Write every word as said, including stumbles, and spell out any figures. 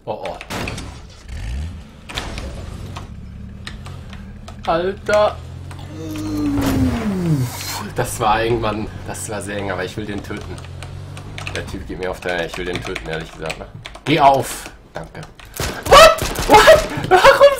Oh, oh. Alter. Das war irgendwann, das war sehr eng, aber ich will den töten. Der Typ geht mir auf der, ich will den töten, ehrlich gesagt. Ne? Geh auf! Danke. What? What? Warum